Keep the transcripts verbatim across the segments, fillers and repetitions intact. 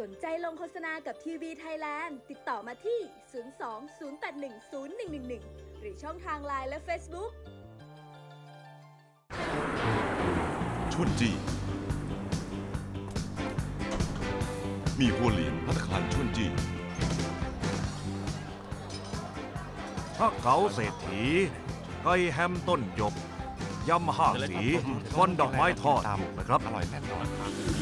นใจลงโฆษณากับทีวีไทยแลนด์ติดต่อมาที่ ศูนย์ สอง ศูนย์ แปด หนึ่ง ศูนย์ หนึ่ง หนึ่ง หนึ่ง หรือช่องทางไลน์และ Facebook ชวนจีมีหัวเหลียนภัตตาคารชวนจีถ้าเก๋าเศรษฐีไก่แฮมต้นหยกยำห้าสีก้อนดอกไม้ทอดนะครับอร่อยแน่นอน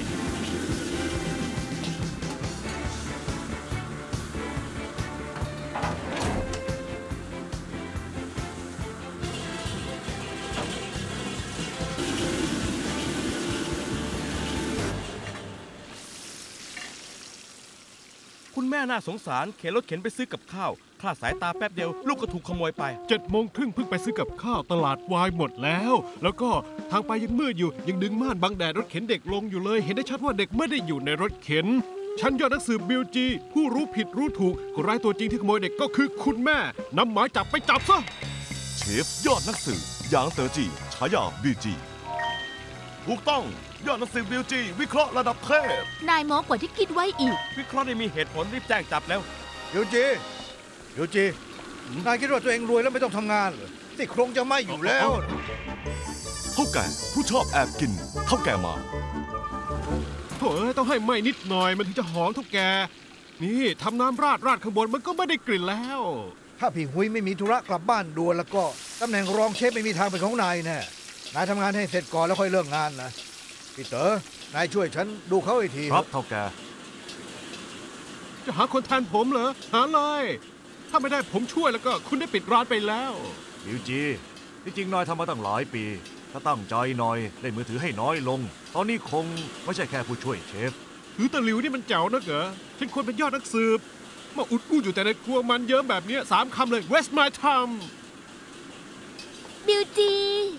คุณแม่น่าสงสารเข็นรถเข็นไปซื้อกับข้าวคลาดสายตาแป๊บเดียวลูกก็ถูกขโมยไปเจ็ดโมงครึ่งเพิ่งไปซื้อกับข้าวตลาดวายหมดแล้วแล้วก็ทางไปยังมืดอยู่ยังดึงม่านบังแดดรถเข็นเด็กลงอยู่เลยเห็นได้ชัดว่าเด็กไม่ได้อยู่ในรถเข็นฉันยอดนักสืบบิลจีผู้รู้ผิดรู้ถูกคนร้ายตัวจริงที่ขโมยเด็กก็คือคุณแม่นำหมายจับไปจับซะเชฟยอดนักสืบหยางเต๋อจีฉายาบิลจีถูกต้องยอดนักสืบบิลจีวิเคราะห์ระดับเทพนายหมอกว่าที่คิดไว้อีกวิเคราะห์ได้มีเหตุผลรีบแจ้งจับแล้วบิลจีบิลจีนายคิดว่าตัวเองรวยแล้วไม่ต้องทำงานเหรอที่โครงจะไม่อยู่แล้วเท่าแก่ผู้ชอบแอบกินเท่าแก่มาโถ่ต้องให้ไหม้นิดหน่อยมันถึงจะหอมเท่าแก่นี่ทำน้ำราดราดข้างบนมันก็ไม่ได้กลิ่นแล้วถ้าพี่หุยไม่มีธุระกลับบ้านด่วนแล้วก็ตำแหน่งรองเชฟไม่มีทางเป็นของนายแน่นายทำงานให้เสร็จก่อนแล้วค่อยเลิกงานนะพี่เต๋อนายช่วยฉันดูเขาอีกทีครับเท่าแก่จะหาคนแทนผมเหรอหาเลยถ้าไม่ได้ผมช่วยแล้วก็คุณได้ปิดร้านไปแล้วบิวจีที่จริงนายทำมาตั้งหลายปีถ้าตั้งใจหน่อยได้มือถือให้น้อยลงตอนนี้คงไม่ใช่แค่ผู้ช่วยเชฟถือตะหลิวนี่มันเจ๋วนักเหรอฉันควรเป็นยอดนักสืบมาอุดอู้อยู่แต่ในครัวมันเยิ้มแบบนี้สามคำเลย Waste my time บิวจี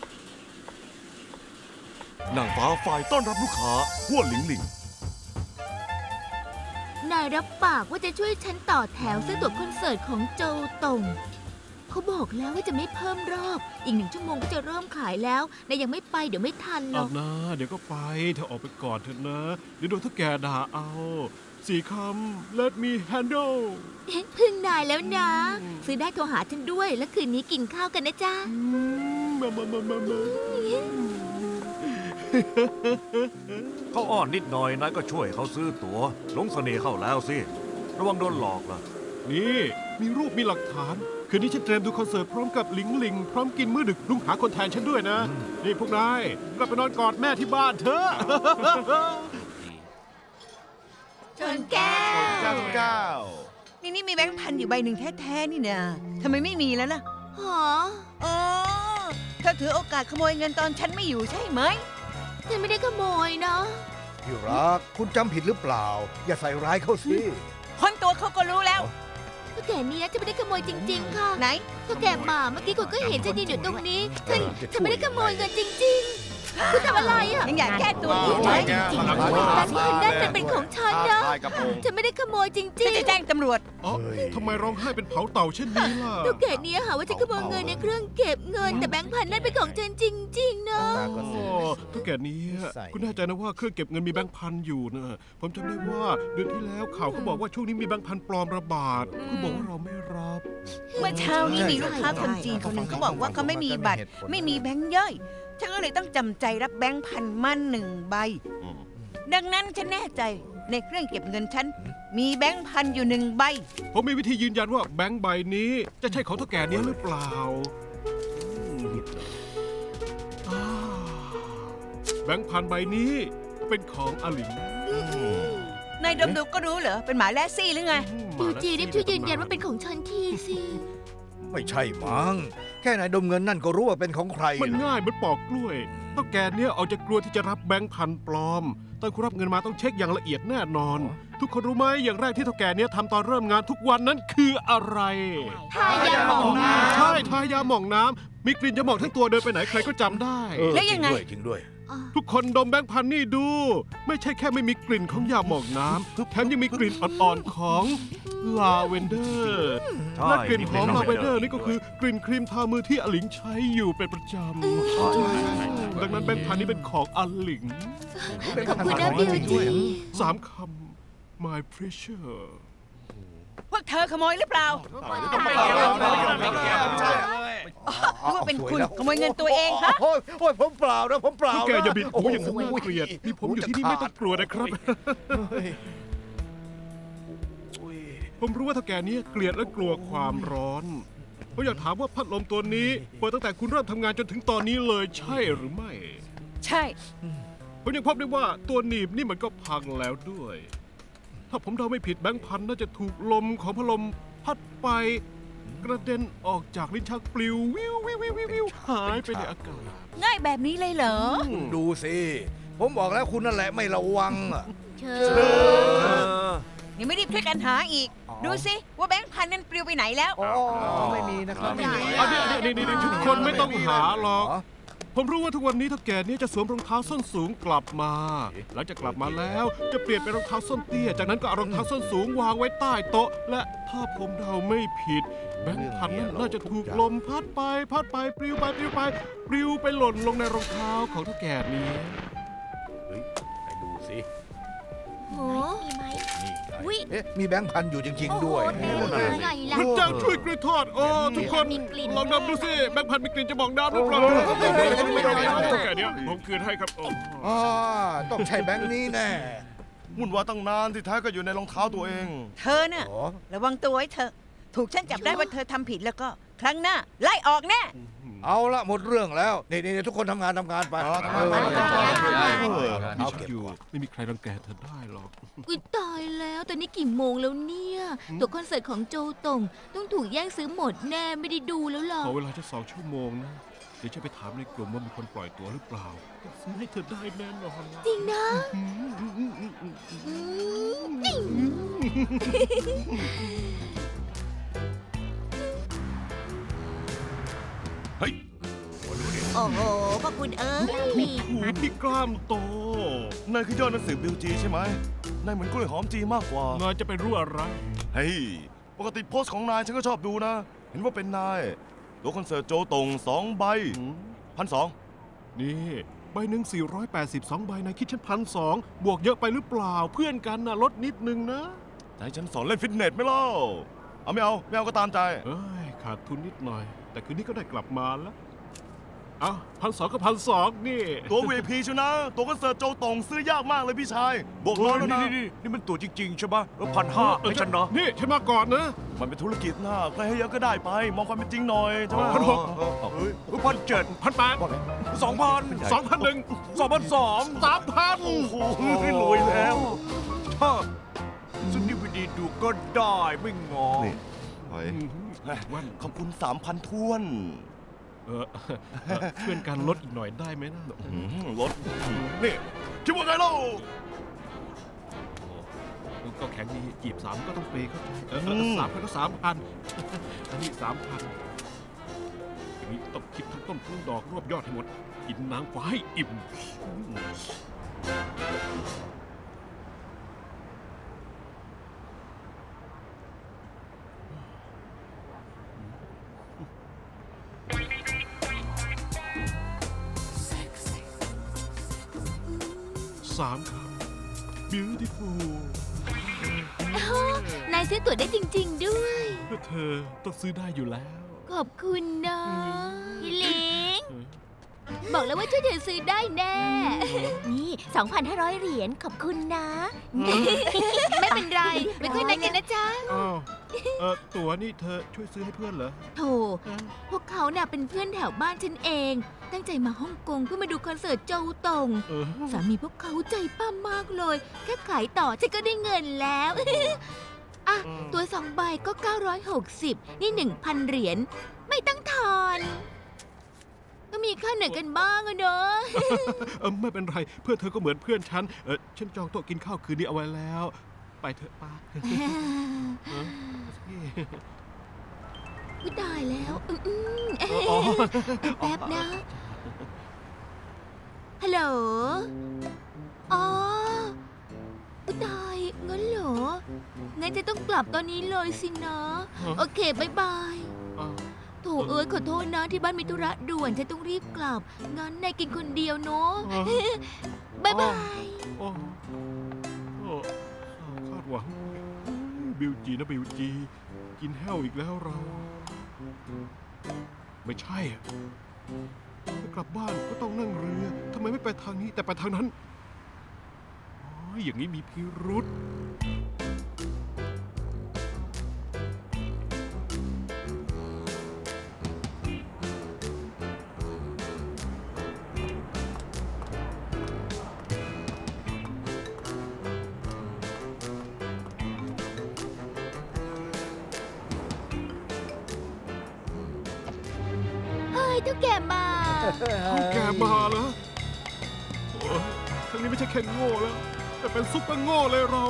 นางฟ้าฝ่ายต้อนรับลูกค้าหัวหลิงหลิงนายรับปากว่าจะช่วยฉันต่อแถวซื้อตั๋วคอนเสิร์ตของโจตงเขาบอกแล้วว่าจะไม่เพิ่มรอบอีกหนึ่งชั่วโมงก็จะเริ่มขายแล้วนายยังไม่ไปเดี๋ยวไม่ทันหรอกนะเดี๋ยวก็ไปเธอออกไปก่อนเถอะนะเดี๋ยวโดนทุกแกด่าเอาสี่คำ let me handle พึ่งนายแล้วนะซื้อได้โทรหาฉันด้วยแล้วคืนนี้กินข้าวกันนะจ๊ะมามามามามาเขาอ้อนนิดหน่อยนายก็ช่วยเขาซื้อตั๋วหลงเสน่ห์เข้าแล้วสิระวังโดนหลอกล่ะนี่มีรูปมีหลักฐานคืนนี้ฉันเตรียมดูคอนเสิร์ตพร้อมกับหลิงหลิงพร้อมกินมื้อดึกลุงหาคนแทนฉันด้วยนะนี่พวกนายกลับไปนอนกอดแม่ที่บ้านเถอะชนแก้วเจ้าเก้านี่นี่มีแบงค์พันอยู่ใบหนึ่งแท้ๆนี่นะทำไมไม่มีแล้วล่ะหรออ๋อเธอถือโอกาสขโมยเงินตอนฉันไม่อยู่ใช่ไหมฉันไม่ได้ขโมยนะพี่รักคุณจำผิดหรือเปล่าอย่าใส่ร้ายเขาสิคนตัวเขาก็รู้แล้วก็แก่เนี้ยจะไม่ได้ขโมยจริงๆค่ะไหนก็แก่หมาเมื่อกี้คุณก็เห็นฉันยืนอยู่ตรงนี้ฉันฉันไม่ได้ขโมยเงินจริงๆคุณทำอะไรอ่ะยังอยากแก้ตัวอีกไหมจริงๆแต่เงินนั่นมันเป็นของฉันนะฉันไม่ได้ขโมยจริงๆฉันจะแจ้งตำรวจอ๋อทำไมร้องไห้เป็นเผาเต่าเช่นนี้ล่ะก็แก่เนี้ยหาว่าฉันขโมยเงินในเครื่องเก็บเงินแต่แบงค์พันนั่นเป็นของฉันจริงๆนะก็แก่เนี้ยคุณแน่ใจนะว่าเครื่องเก็บเงินมีแบงค์พันอยู่นะผมจำได้ว่าเดือนที่แล้วข่าวเขาบอกว่าช่วงนี้มีแบงค์พันปลอมระบาดคุณบอกว่าเราไม่รับเมื่อเช้านี้มีลูกค้าคนจีนคนหนึ่งเขาบอกว่าเขาไม่มีบัตรไม่มีแบงค์ย่อยฉันก็เลยต้องจำใจรับแบงค์พันมาหนึ่งใบดังนั้นฉันแน่ใจในเครื่องเก็บเงินฉันมีแบงค์พันอยู่หนึ่งใบผมมีวิธียืนยันว่าแบงค์ใบนี้จะใช่ของเท่าแก่นี้หรือเปล่าแบงค์พันใบนี้เป็นของอลิงนายดมดูก็รู้เหรอเป็นหมาแลซี่หรือไงบิวจีรีบช่วยยืนยันว่าเป็นของฉันทีสิไม่ใช่มั้งแค่นายดมเงินนั่นก็รู้ว่าเป็นของใครมันง่ายเหมือนปอกกล้วยเท่าแก่เนี้ยเอาจะกลัวที่จะรับแบงค์พันปลอมตอนคุณรับเงินมาต้องเช็คอย่างละเอียดแน่นอนทุกคนรู้ไหมอย่างแรกที่เท่าแก่เนี้ยทำตอนเริ่มงานทุกวันนั้นคืออะไรทายาหม่องน้ำใช่ทายาหม่องน้ำมีกลิ่นยาหม่องทั้งตัวเดินไปไหนใครก็จำได้แล้วยังไงจริงด้วยทุกคนดมแบงค์พันนี่ดูไม่ใช่แค่ไม่มีกลิ่นของยาหม่องน้ำแถมยังมีกลิ่นอ่อนๆของลาเวนเดอร์และกลิ่นหอมลาเวนเดอร์นี่ก็คือกลิ่นครีมทามือที่อลิงใช้อยู่เป็นประจำดังนั้นแบงค์พันนี่เป็นของอลิงขอบคุณนะบิวจีสามค my pressure พวกเธอขโมยหรือเปล่าหรือว่าเป็นคุณขโมยเงินตัวเองฮะโอ้ยโอ้ยผมเปล่านะผมเปล่าพวกนะแกอย่าบิดหูอย่างนั้นน่าเกลียดมีผมอยู่ที่นี่ไม่ต้องกลัวนะครับ ผมรู้ว่าถ้าแกเนี้ยเกลียดและกลัวความร้อนผมอยากถามว่าพัดลมตัวนี้เปิดตั้งแต่คุณเริ่มทำงานจนถึงตอนนี้เลยใช่หรือไม่ใช่ผมยังพบได้ว่าตัวหนีบนี่มันก็พังแล้วด้วย ถ้าผมเดาไม่ผิดแบงค์พันน่าจะถูกลมของพัดลมพัดไปกระเด็นออกจากลิ้นชักปลิววิววิววิววิววิวหายไปในอากาศง่ายแบบนี้เลยเหรอดูสิผมบอกแล้วคุณนั่นแหละไม่ระวังอะเชิญยังไม่รีบช่วยกันหาอีก ดูสิว่าแบงค์พันนั้นปลิวไปไหนแล้วอ๋อไม่มีนะครับไม่มีอันนี้อันนี้นี่นี่ทุกคนไม่ต้องหาหรอก ผมรู้ว่าทุกวันนี้ถ้าแกนี้จะสวมรองเท้าส้นสูงกลับมาหลังจากกลับมาแล้วจะเปลี่ยนเป็นรองเท้าส้นเตี้ยจากนั้นก็เอารองเท้าส้นสูงวางไว้ใต้โต๊ะและถ้าผมเดาไม่ผิดแบงค์พันนั้นน่าจะถูกลมพัดไปพัดไปปลิวไปปลิวไปปลิวไปหล่นลงในรองเท้าของเท่าแก่นี้เฮ้ยไหนดูสิโหมีไหมนี่ไงอุ๊ยเอ๊ะมีแบงค์พันอยู่จริง ๆ ด้วยโอ้โหเต็มเลยไงล่ะพระเจ้าช่วยกล้วยทอดโอ้ทุกคนมีกลิ่นลองดมดูสิแบงค์พันมีกลิ่นจะบอกน้ำหรือเปล่าเท่าแก่เนี้ยผมคืนให้ครับโอ้อ่าต้องใช่แบงค์นี้แน่วุ่นวายตั้งนานที่แท้ก็อยู่ในรองเท้าตัวเองเธอน่ะอ๋อระวังตัวไว้เถอะ ถูกฉันจับได้ว่าเธอทำผิดแล้วก็ ครั้งหน้า ไล่ออกแน่เอาละหมดเรื่องแล้วนี่นี่ทุกคนทำงานทำงานไปอ๋อทำงานไปเออมีเอาฉันเก็บอยู่ก่อนไม่มีใครรังแกเธอได้หรอกอุ๊ยตายแล้วตอนนี้กี่โมงแล้วเนี่ยตั๋วคอนเสิร์ตของโจตงต้องถูกแย่งซื้อหมดแน่ไม่ได้ดูแล้วหรอขอเวลาจะสองชั่วโมงนะ เดี๋ยวจะไปถามในกลุ่มว่ามีคนปล่อยตั๋วหรือเปล่าซื้อให้เธอได้แน่นอนจริงนะอืมอืมอืมอืมอืมอืมเฮ้ยโอ้โหพวกคุณเอ้ยหูที่กล้ามโตนายคือยอดนักสืบบิลจีใช่ไหมนายเหมือนกล้วยหอมจีมากกว่านายจะไปรู้อะไรเฮ้ย ปกติโพสต์ของนายฉันก็ชอบดูนะ เห็นว่าเป็นนาย ตัวคอนเสิร์ตโจตงสองใบพันสองนี่ใบหนึ่งสี่ร้อยแปดสิบสองใบนายคิดฉันพันสองบวกเยอะไปหรือเปล่า เพื่อนกันนะลดนิดนึงนะจะให้ฉันสอนเล่นฟิตเนสไหมเล่า เอาไม่เอา ไม่เอาก็ตามใจเอ้ยขาดทุนนิดหน่อย แต่คืนนี้ก็ได้กลับมาแล้วอ้าวพันสองกับพันสองนี่ตัว วี ไอ พี ชนะ ตัวคอนเสิร์ตโจตงซื้อยากมากเลยพี่ชาย บวกร้อยแล้วนะนี่มันตัวจริงๆใช่ปะแล้วพันห้าให้ฉันเนาะนี่ฉันมาก่อนนะมันเป็นธุรกิจนะใครให้เยอะก็ได้ไป มองความเป็นจริงหน่อยใช่ไหมพันหกเฮ้ยพันเจ็ดพันแปดสองพันสองพันหนึ่งสองพันสองสามพันโอ้โหรวยแล้วถ้าซึ่งดีวีดีดูก็ได้ไม่งอนี่เฮ้ยวันขอบคุณสามพันท้วนเออเออเพื่อนกันลดอีกหน่อยได้ไหมนะอื้อหือรถนี่คิดว่าไงเล่าก็แข็งดีจีบสามก็ต้องเปย์เขาเออเออสามพันก็สามพันอันนี้สามพันอย่างนี้ต้องคิดทั้งต้นทั้งดอกรวบยอดให้หมดกินน้ำฟ้าให้อิ่ม สามครับ beautiful นายซื้อตั๋วได้จริง ๆ ด้วยเพื่อเธอต้องซื้อได้อยู่แล้วขอบคุณนะพี่ลิง บอกแล้วว่าช่วยเธอซื้อได้แน่นี่ สองพันห้าร้อย เหรียญขอบคุณนะไม่เป็นไรไม่ค่อยนัดกันนะจ๊ะอ้าวเออตั๋วนี่เธอช่วยซื้อให้เพื่อนเหรอโธ่พวกเขาน่ะเป็นเพื่อนแถวบ้านฉันเอง ตั้งใจมาฮ่องกงเพื่อมาดูคอนเสิร์ตโจวตงเออสามีพวกเขาใจปั้มมากเลย แค่ขายต่อฉันก็ได้เงินแล้ว อ่ะ ตัวสองใบก็ เก้าร้อยหกสิบ นี่ หนึ่งพัน เหรียญ ไม่ต้องทอนก็มีค่าเหนื่อยกันบ้างอะเนอะเออไม่เป็นไร เพื่อนเธอก็เหมือนเพื่อนฉัน เออฉันจองโต๊ะกินข้าวคืนนี้เอาไว้แล้ว ไปเถอะป้าเออสิอุ๊ยตายแล้วอืมอืมเอ๊อ๋อะแป๊บนะ ฮัลโหล อ๋ออุ๊ยตายงั้นเหรอ งั้นจะต้องกลับตอนนี้เลยสินะ โอเคบายบายอ้าวโถเอ้ยขอโทษนะที่บ้านมีธุระด่วนฉันต้องรีบกลับ งั้นนายกินคนเดียวเนาะอ๋อบายบายโอ้โอ้ค่าหวังบิวจีนะบิวจีกินแห้วอีกแล้วเรา ไม่ใช่อะถ้ากลับบ้านก็ต้องนั่งเรือทำไมไม่ไปทางนี้แต่ไปทางนั้นอ๋ออย่างนี้มีพิรุษเท่าแก่มาเท่าแก่มาแล้วโอ้ยครั้งนี้ไม่ใช่แค่โง่แล้ว แต่เป็นซุปเปอร์โง่เลยเรา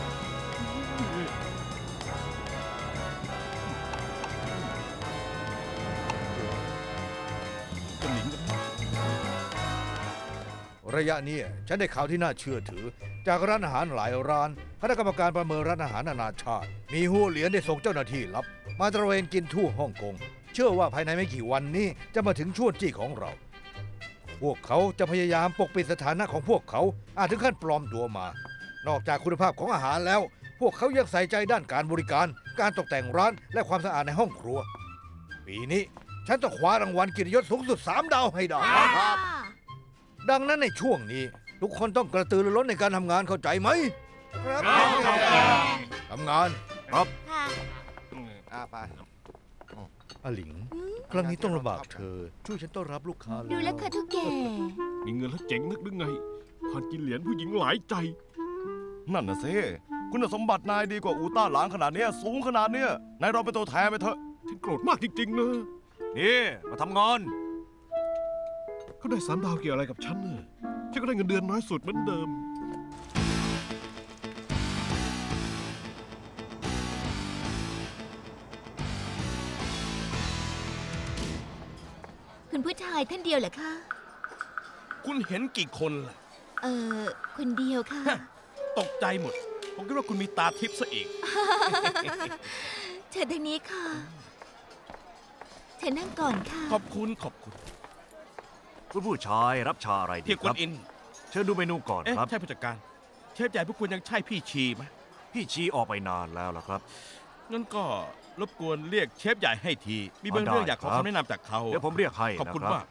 ระยะนี้ฉันได้ข่าวที่น่าเชื่อถือ จากร้านอาหารหลายร้านคณะกรรมการประเมินร้านอาหารนานาชาติ มีหัวเหรียญได้ส่งเจ้าหน้าที่ลับ มาตระเวนกินทั่วฮ่องกงเชื่อว่าภายในไม่กี่วันนี้จะมาถึงช่วงจี้ของเรา พวกเขาจะพยายามปกปิดสถานะของพวกเขาอาจถึงขั้นปลอมตัวมา นอกจากคุณภาพของอาหารแล้ว พวกเขายังใส่ใจด้านการบริการ การตกแต่งร้านและความสะอาดในห้องครัว ปีนี้ฉันต้องคว้ารางวัลเกียรติยศสูงสุดสามดาวให้ได้ครับดังนั้นในช่วงนี้ทุกคนต้องกระตือรือร้นในการทำงานเข้าใจไหมครับทำงานครับค่ะอาไปอาหลิงครั้งนี้ต้องลำบากเธอช่วยฉันต้อนรับลูกค้าเลยดูแล้วค่ะเท่าแก่มีเงินแล้วเจ๋งนักหรือไงผ่านกินเหรียญผู้หญิงหลายใจนั่นน่ะสิคุณสมบัตินายดีกว่าอูต้าหลางขนาดเนี้ยสูงขนาดเนี้ยนายเราเป็นตัวแทนไปเถอะฉันโกรธมากจริงๆนะนี่มาทำงานเขาได้สามดาวเกี่ยวอะไรกับฉันเนี่ยฉันก็ได้เงินเดือนน้อยสุดเหมือนเดิมคุณผู้ชายท่านเดียวเหรอคะคุณเห็นกี่คนล่ะเออคนเดียวค่ะตกใจหมด ผมคิดว่าคุณมีตาทิพย์ซะอีกเชิญทางนี้ค่ะเชิญนั่งก่อนค่ะขอบคุณขอบคุณคุณผู้ชายรับชาอะไรดีพี่คกุรันบอินเชิญดูเมนูก่อนเอ๊ะครับใช่ผู้จัดการ เชฟใหญ่พวกคุณยังใช่พี่ชีไหมพี่ชี้ออกไปนานแล้วล่ะครับงั้นก็รบกวนเรียกเชฟใหญ่ให้ที มีบางได้เรื่องอยากขอครับคำแนะนำจากเขาเดี๋ยวผมเรียกให้ขอบคุณนะครับมาก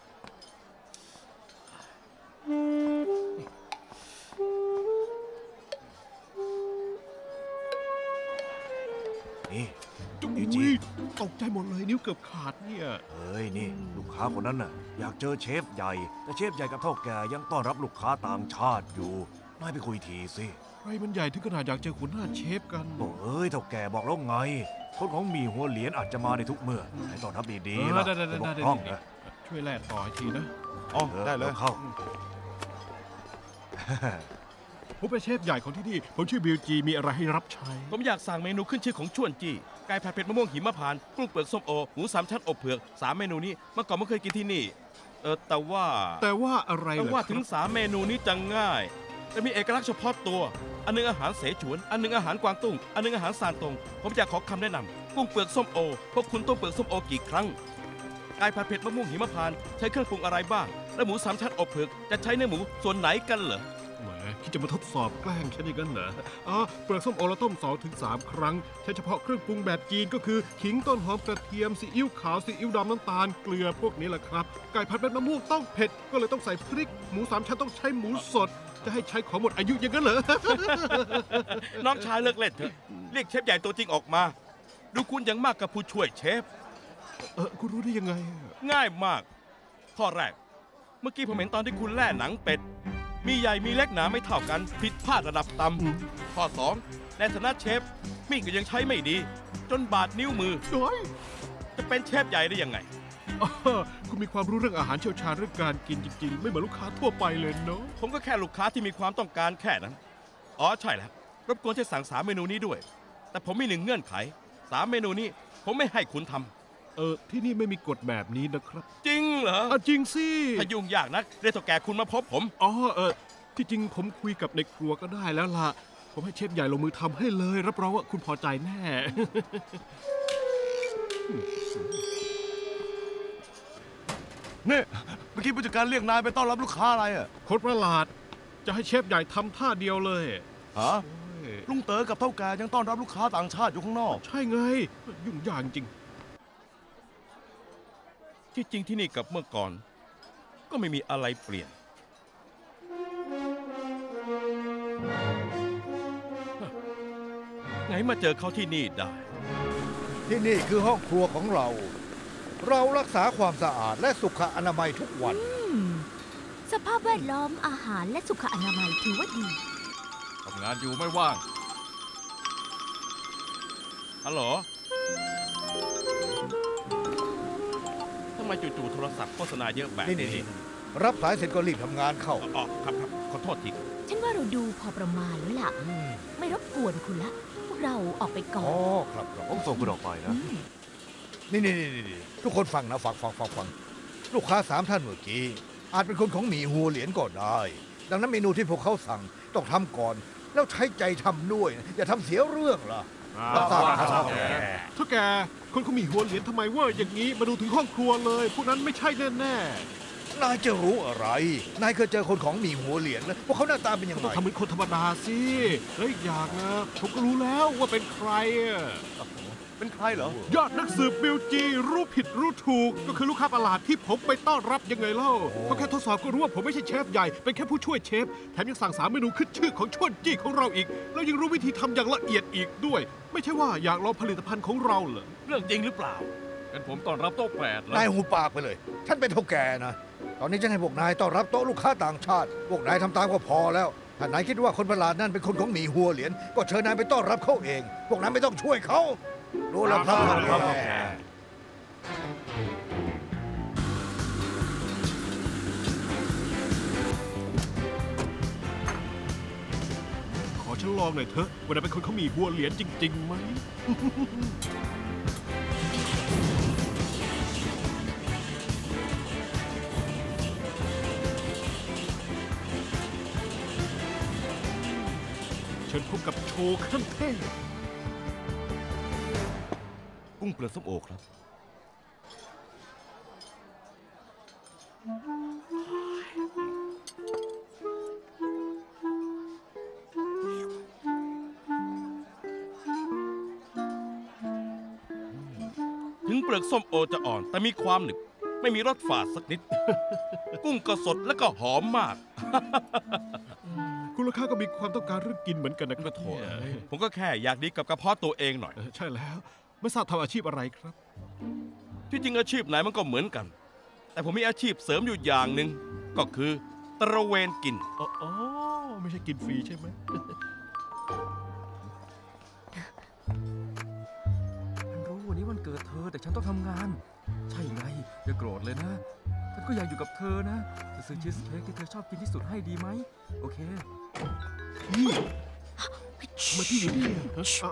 นี่จุ๊นี่จียตกใจหมดเลยนิ้วเกือบขาดเนี่ยเฮ้ยนี่ลูกค้าคนนั้นน่ะอยากเจอเชฟใหญ่แต่เชฟใหญ่กับเท่าแก่ยังต้อนรับลูกค้าต่างชาติอยู่นายไปคุยทีสิใครมันใหญ่ถึงขนาดอยากเจอหัวหน้าเชฟกันโอ้เอ้ยเท่าแก่บอกแล้วไง คนของมีหัวเหรียญอาจจะมาได้ทุกเมื่อให้ต้อนรับดีเออๆนะได้ได้ได้ไม่บได้กพร่องนะช่วยแล่ต่ออีกทีนะอ๋อได้เลยเข้าผมเป็นเชฟใหญ่ของที่นี่ผมชื่อบิวจีมีอะไรให้รับใช้ผมอยากสั่งเมนูขึ้นชื่อของชวนจี้ไก่ผัดเผ็ดมะม่วงหิมพานต์กุ้งเปลือกส้มโอหมูสามชั้นอบเผือกสามเมนูนี้เมื่อก่อนไม่เคยกินที่นี่ เออแต่ว่าแต่ว่าอะไรแต่เหรอว่าคถึรังบสามเมนูนี้จะง่ายแต่มีเอกลักษณ์เฉพาะตัว อันหนึงอาหารเสฉวน อันหนึงอาหารกวางตุ้ง อันหนึงอาหารซานตง ผมอยากขอคำแนะนำกุ้งเปลือกส้มโอพวกคุณต้มเปลือกส้มโอกี่ครั้งไก่ผัดเผ็ดมะม่วงหิมพานต์ใช้เครื่องปรุงอะไรบ้าง และหมูสามชั้นอบเผือกจะใช้เนื้อหมูส่วนไหนกันเหรอแหมคิดจะมาทดสอบแกล้งฉันอย่างนั้นเหรออ๋อเปลือกส้มโอเราต้มสองถึงสามครั้งใช้เฉพาะเครื่องปรุงแบบจีนก็คือขิงต้นหอมกระเทียมซีอิ๊วขาวซีอิ๊วดำน้ำตาลเกลือพวกนี้แหละครับไก่ผัดเป็นมะม่วงต้องเผ็ดก็เลยต้องใส่พริกหมูสามชั้นต้องใช้หมูสด จะให้ใช้ของหมดอายุอย่างนั้นเหรอน้องชายเลิกเล่นเถอะเรียกเชฟใหญ่ตัวจริงออกมา ดูคุณยังมากกับผู้ช่วยเชฟเออคุณรู้ได้ยังไงอะง่ายมาก ข้อแรก เมื่อกี้ผมเห็นตอนที่คุณแล่หนังเป็ด มีใหญ่มีเล็กหนาไม่เท่ากัน ผิดพลาดระดับต่ำข้อสองในฐานะเชฟมีดก็ยังใช้ไม่ดี จนบาดนิ้วมือโอ้ยจะเป็นเชฟใหญ่ได้ยังไงอ๋อคุณมีความรู้เรื่องอาหารเชี่ยวชาญเรื่องการกินจริงๆ ไม่เหมือนลูกค้าทั่วไปเลยเนาะผมก็แค่ลูกค้าที่มีความต้องการแค่นั้น อ๋อใช่แล้ว รบกวนช่วยสั่งสามเมนูนี้ด้วย แต่ผมมีหนึ่งเงื่อนไขสามเมนูนี้ผมไม่ให้คุณทำเออที่นี่ไม่มีกฎแบบนี้นะครับจริงเหรออ่ะจริงสิถ้ายุ่งยากนักเรียกเฒ่าแก่คุณมาพบผมอ๋อเออที่จริงผมคุยกับในครัวก็ได้แล้วล่ะ ผมให้เชฟใหญ่ลงมือทำให้เลย รับรองว่าคุณพอใจแน่นี่เมื่อกี้ผู้จัดการเรียกนายไปต้อนรับลูกค้าอะไรอ่ะโคตรประหลาด จะให้เชฟใหญ่ทำท่าเดียวเลยฮะโอ้ยลุงเต๋อกับเท่าแก่ยังต้อนรับลูกค้าต่างชาติอยู่ข้างนอกใช่ไง ยุ่งยากจริงที่จริงที่นี่กับเมื่อก่อน ก็ไม่มีอะไรเปลี่ยน ไงมาเจอเขาที่นี่ได้ที่นี่คือห้องครัวของเรา เรารักษาความสะอาดและสุขอนามัยทุกวันอืมสภาพแวดล้อมอาหารและสุขอนามัยถือว่าดีทำงานอยู่ไม่ว่างฮัลโหลทำไมจู่ๆโทรศัพท์โฆษณาเยอะแบบนี่นี้นี่รับสายเสร็จก็รีบทำงานเข้าอ๋อครับครับขอโทษทีฉันว่าเราดูพอประมาณแล้วล่ะ ไม่รบกวนคุณละ พวกเราออกไปก่ออ๋อน ครับครับผมส่งคุณออกไปนะนี่นี่นี่นี่ทุกคนฟังนะฟังฟังฟังฟังลูกค้าสามท่านเมื่อกี้ อาจเป็นคนของหมีหัวเหรียญก็ได้ ดังนั้นเมนูที่พวกเขาสั่งต้องทำก่อน แล้วใช้ใจทำด้วย อย่าทำเสียเรื่องล่ะรับทราบครับเท่าแก่คนเขามีหัวเหรียญทำไมเว่าอย่างนี้มาดูถึงห้องครัวเลย พวกนั้นไม่ใช่แน่นายจะรู้อะไร นายเคยเจอคนของหมีหัวเหรียญนะพวกเขาหน้าตาเป็นยังๆไงต้องทำเหมือนคนธรรมดาสิแล้วอีกอย่างนะ ผมก็รู้แล้วว่าเป็นใครอะเป็นใครเหรอยอดนักสืบบิลจีรู้ผิดรู้ถูก ก็คือลูกค้าประหลาดที่ผมไปต้อนรับยังไงเล่าเขาแค่ทดสอบก็รู้ว่าผมไม่ใช่เชฟใหญ่ เป็นแค่ผู้ช่วยเชฟ แถมยังสั่งสามเมนูขึ้นชื่อของชวนจี้ของเราอีก แล้วยังรู้วิธีทำอย่างละเอียดอีกด้วย ไม่ใช่ว่าอยากลองผลิตภัณฑ์ของเราเหรอเรื่องจริงหรือเปล่าเป็นผมต้อนรับโต๊ะแปดแล้วนายหูปากไปเลย ฉันเป็นเท่าแก่นะ ตอนนี้ฉันให้พวกนายต้อนรับโต๊ะลูกค้าต่างชาติ พวกนายทำตามก็พอแล้ว ถ้านายคิดว่าคนประหลาดนั่นเป็นคนของหมีหัวเหรียญ ก็เชิญนายไปต้อนรับเขาเอง พวกนายไม่ต้องช่วยเขา รู้แล้วครับครับท่านแกแก่ขอฉันลองหน่อยเถอะว่าจะเป็นคนเขามีหัวเหรียญจริงๆไหม เชิญพบกับโชว์ขั้นเทพกุ้งเปลือกส้มโอครับถึงเปลือกส้มโอจะอ่อน แต่มีความหนึบ ไม่มีรสฝาดสักนิด กุ้งก็สดและก็หอมมากคุณลูกค้าก็มีความต้องการเรื่องกินเหมือนกันนะคก็รับโถผมก็แค่อยากดีกับกระเพาะตัวเองหน่อยเออใช่แล้ว ไม่ทราบทำอาชีพอะไรครับที่จริงอาชีพไหนมันก็เหมือนกัน แต่ผมมีอาชีพเสริมอยู่อย่างหนึ่งก็คือตระเวนกินอ๋ออ๋อไม่ใช่กินฟรีใช่ไหมฉันรู้วันนี้วันเกิดเธอแต่ฉันต้องทำงาน ใช่ไงอย่าโกรธเลยนะ ฉันก็อยากอยู่กับเธอนะ จะซื้อชีสเค้กที่เธอชอบกินที่สุดให้ดีไหม โอเคพี่ทำไมพี่อยู่นี่อะฮะอ้าว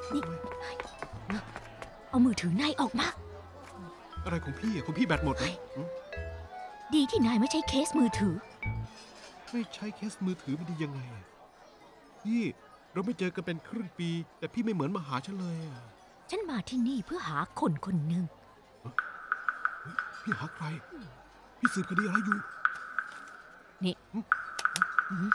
เอามือถือนายออกมาอะไรของพี่อะของพี่แบตหมดเหรอหืมดีที่นายไม่ใช้เคสมือถือไม่ใช้เคสมือถือไม่ดียังไงอะพี่เราไม่เจอกันเป็นครึ่งปี แต่พี่ไม่เหมือนมาหาฉันเลยอะฉันมาที่นี่เพื่อหาคนคนหนึ่งพี่หาใคร พี่สืบคดีอะไรอยู่นี่หืม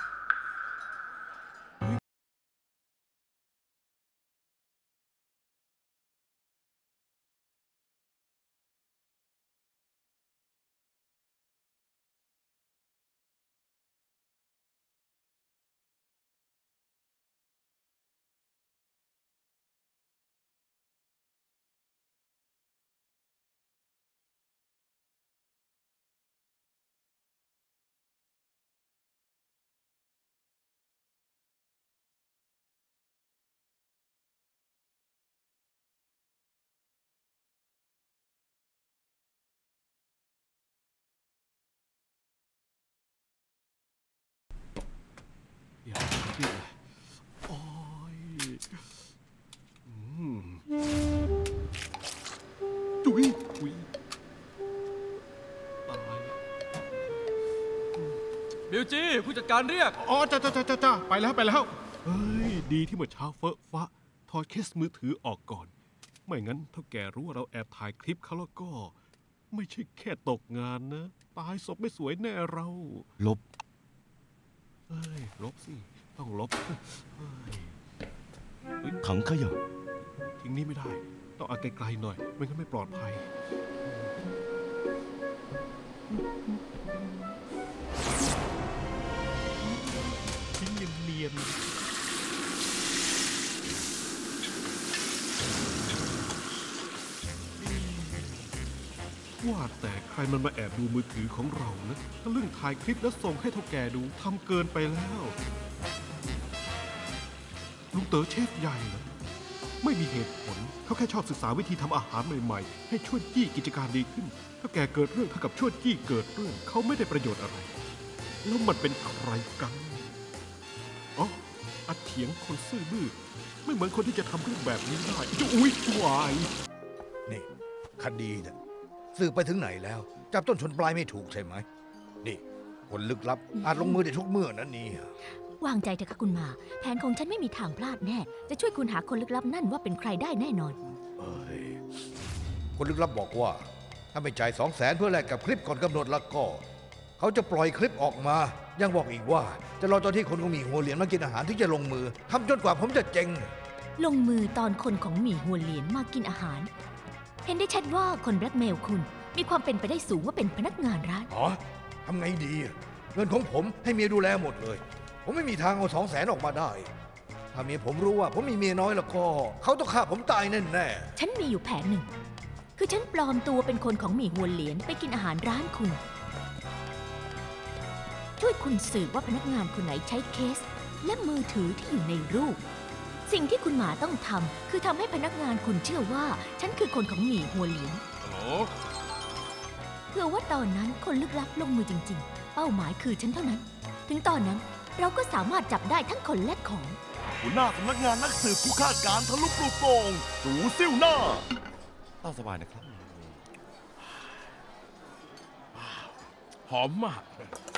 อย่าพี่เลยโอ้ยอืมจุ๊ยอุ๊ยตายแล้วบิวจี้ผู้จัดการเรียกอ๋อจ้าจ้าจ้าจ้าจ้าไปแล้วไปแล้ว เฮ้ย ดีที่เมื่อเช้าเฟอะฟ้าถอดเคสมือถือออกก่อน ไม่งั้นถ้าแกรู้ว่าเราแอบถ่ายคลิปเขาแล้วก็ ไม่ใช่แค่ตกงานนะ ตายศพไม่สวยแน่เราลบเฮ้ย ลบสิ ต้องลบ เฮ้ยถังขยะทิ้งนี้ไม่ได้ ต้องเอาไกลๆหน่อย ไม่งั้นไม่ปลอดภัย ทิ้งเนียนๆว่าแต่ใครมันมาแอบดูมือถือของเรานะทะลึ่งถ่ายคลิปแล้วส่งให้เท่าแก่ดูทำเกินไปแล้วลุงเต๋อเชฟใหญ่เหรอไม่มีเหตุผลเขาแค่ชอบศึกษาวิธีทำอาหารใหม่ๆให้ชวดจี้กิจการดีขึ้นถ้าแกเกิดเรื่องเท่ากับชวดจี้เกิดเรื่องเขาไม่ได้ประโยชน์อะไรแล้วมันเป็นใครกันอ๋ออัดเถียงคนซื่อบื้อไม่เหมือนคนที่จะทำเรื่องแบบนี้ได้จะอุ้ยวายนี่คดีเนี่ยสืบไปถึงไหนแล้วจับต้นชนปลายไม่ถูกใช่ไหมนี่คนลึกลับอาจลงมือได้ทุกเมื่อนั่นนี่วางใจเถอะค่ะคุณมาแผนของฉันไม่มีทางพลาดแน่จะช่วยคุณหาคนลึกลับนั่นว่าเป็นใครได้แน่นอนเอ้ยคนลึกลับบอกว่าถ้าไม่จ่ายสองแสนเพื่อแลกกับคลิปก่อนกำหนดแล้วก็เขาจะปล่อยคลิปออกมายังบอกอีกว่าจะรอตอนที่คนของหมีหัวเหรียญมากินอาหารที่จะลงมือทำจนกว่าผมจะเจ๊งลงมือตอนคนของหมีหัวเหรียญมากินอาหารเห็นได้ชัดว่าคนแบล็กเมลคุณมีความเป็นไปได้สูงว่าเป็นพนักงานร้านอ๋อทำไงดีเงินของผมให้เมียดูแลหมดเลยผมไม่มีทางเอาสองแสนออกมาได้ถ้าเมียผมรู้ว่าผมมีเมียน้อยแล้วก็เขาต้องฆ่าผมตายแน่แน่ฉันมีอยู่แผนหนึ่งคือฉันปลอมตัวเป็นคนของหมีหัวเหรียญไปกินอาหารร้านคุณช่วยคุณสืบว่าพนักงานคนไหนใช้เคสและมือถือที่อยู่ในรูปสิ่งที่คุณหมาต้องทำคือทำให้พนักงานคุณเชื่อว่าฉันคือคนของหมีหัวเหรียญเพื่อว่าตอนนั้นคนลึกลับลงมือจริงๆเป้าหมายคือฉันเท่านั้นถึงตอนนั้นเราก็สามารถจับได้ทั้งคนและของหัวหน้าสำนักงานนักสืบผู้คาดการณ์ทะลุปลุกโป่งสูซิ่วหน้าตั้งสบายนะครับหอมมาก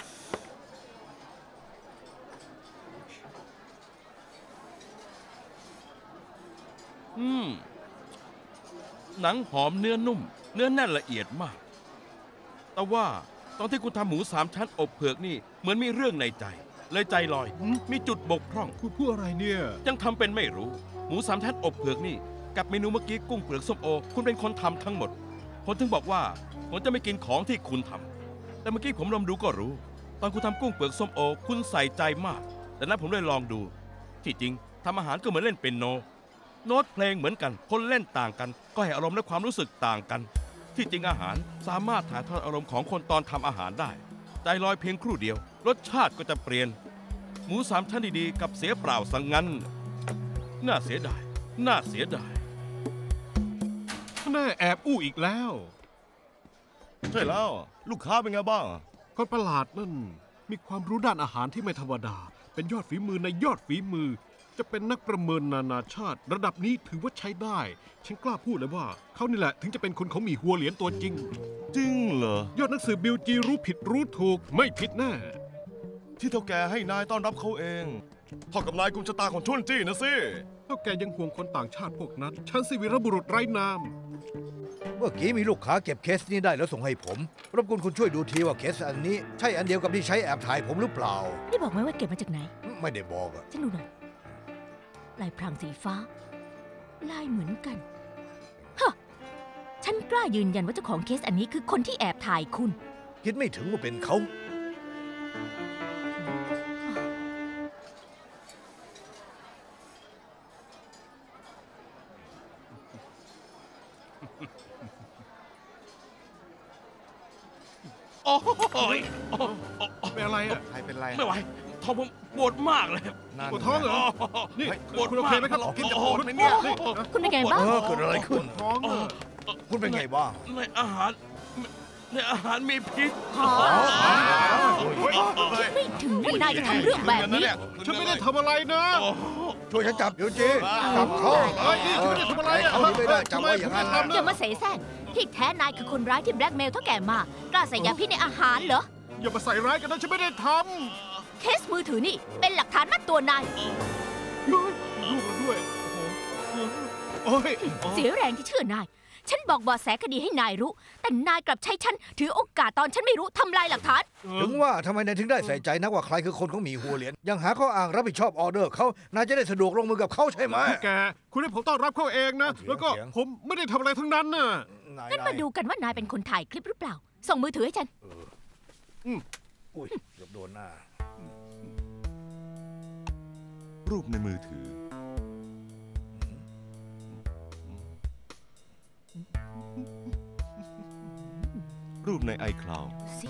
อืมหนังหอมเนื้อนุ่มเนื้อแน่นละเอียดมากแต่ว่าตอนที่คุณทำหมูสามชั้นอบเผือกนี่เหมือนมีเรื่องในใจเลยใจลอยมีจุดบกพร่องคุณพูดอะไรเนี่ยยังทำเป็นไม่รู้หมูสามชั้นอบเผือกนี่กับเมนูเมื่อกี้กุ้งเปลือกส้มโอคุณเป็นคนทำทั้งหมดผมถึงบอกว่าผมจะไม่กินของที่คุณทำแต่เมื่อกี้ผมลองดูก็รู้ตอนคุณทำกุ้งเปลือกส้มโอคุณใส่ใจมากแต่นั้นผมเลยลองดูที่จริงทำอาหารก็เหมือนเล่นเปียโนโน้ตเพลงเหมือนกันคนเล่นต่างกันก็ให้อารมณ์และความรู้สึกต่างกันที่จริงอาหารสามารถถ่ายทอดอารมณ์ของคนตอนทำอาหารได้ใจลอยเพียงครู่เดียวรสชาติก็จะเปลี่ยนหมูสามชั้นดีๆกับเสียเปล่าสังงั้นน่าเสียดายน่าเสียดายแน่แอบอู้อีกแล้วใช่แล้วลูกค้าเป็นไงบ้างคนประหลาดนั่นมีความรู้ด้านอาหารที่ไม่ธรรมดาเป็นยอดฝีมือในยอดฝีมือจะเป็นนักประเมินนานาชาติระดับนี้ถือว่าใช้ได้ฉันกล้าพูดเลยว่าเขานี่แหละถึงจะเป็นคนของหมีหัวเหรียญตัวจริงจริงเหรอยอดนักสืบบิลจีรู้ผิดรู้ถูกไม่ผิดแน่ที่เท่าแกให้นายต้อนรับเขาเองเท่ากับนายกุมชะตาของชวนจี้นะสิเท่าแกยังห่วงคนต่างชาติพวกนั้นฉันสิวีรบุรุษไร้นามเมื่อกี้มีลูกค้าเก็บเคสนี้ได้แล้วส่งให้ผมรบกวนคุณช่วยดูทีว่าเคสอันนี้ใช่อันเดียวกับที่ใช้แอบถ่ายผมหรือเปล่านี่บอกไหมว่าเก็บมาจากไหนไม่ได้บอกอะฉันดูหน่อยลายพรางสีฟ้าลายเหมือนกันฮะฉันกล้ายืนยันว่าเจ้าของเคสอันนี้คือคนที่แอบถ่ายคุณคิดไม่ถึงว่าเป็นเขาโอ้ยเป็นอะไรอ่ะใครเป็นไรไม่ไหวท้องผมปวดมากเลยปวดท้องเหรอนี่ปวดคุณโอเคไหมครับกินจะปวดไหมเนี่ยคุณเป็นไงบ้างเกิดอะไรขึ้นท้องคุณเป็นไงบ้างในอาหารในอาหารมีพิษไม่ถึงนายจะทำเรื่องแบบนี้ฉันไม่ได้ทำอะไรนะช่วยฉันจับเดี๋ยวจีจับเขาเฮ้ยฉันไม่ได้ทำอะไรอ่ะไม่ได้จับไว้อย่างนั้นอย่ามาเสแสร้งที่แท้นายคือคนร้ายที่แบล็กเมลเท่าแก่มากล้าใส่ยาพิษในอาหารเหรออย่ามาใส่ร้ายกันนะฉันไม่ได้ทำเคสมือถือนี่เป็นหลักฐานมัดตัวนายลูกด้วยโอ้ยเสียแรงที่เชื่อนายฉันบอกเบาะแสคดีให้นายรู้ แต่นายกลับใช้ฉันถือโอกาสตอนฉันไม่รู้ทำลายหลักฐานถึงว่าทำไมนายถึงได้ใส่ใจนักว่าใครคือคนของหมีหัวเหรียญยังหาข้ออ้างรับผิดชอบออเดอร์เขานายจะได้สะดวกลงมือกับเขาใช่ไหมแกคุณให้ผมต้อนรับเขาเองนะเอาเถียงแล้วก็เถียงผมไม่ได้ทำอะไรทั้งนั้นน่ะงั้นมาดูกันว่านายเป็นคนถ่ายคลิปหรือเปล่า ส่งมือถือให้ฉันอุ้ยเกือบโดนหน้ารูปในมือถือ รูปใน ไอคลาวด์สิ